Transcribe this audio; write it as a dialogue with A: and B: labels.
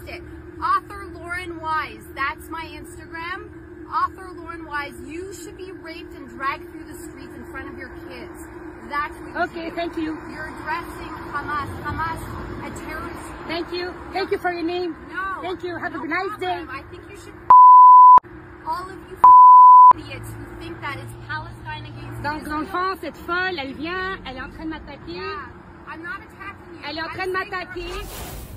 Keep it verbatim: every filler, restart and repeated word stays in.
A: it. Author Lauren Wise. That's my Instagram. Author Lauren Wise. You should be raped and dragged through the streets in front of your kids. That's what you
B: Okay,
A: do.
B: thank you.
A: You're addressing Hamas. Hamas, a terrorist.
B: Thank you. Thank you for your name.
A: No.
B: Thank you. Have
A: no
B: a nice
A: problem.
B: day.
A: I think you should. All of you idiots who think that it's Palestine against
B: Donc,
A: Israel.
B: l'enfant, cette folle, elle vient, elle est en train de m'attaquer.
A: Yeah. I'm not attacking you.
B: Elle est en
A: I'm
B: train de
A: saying you're
B: m'attaquer.
A: attacking.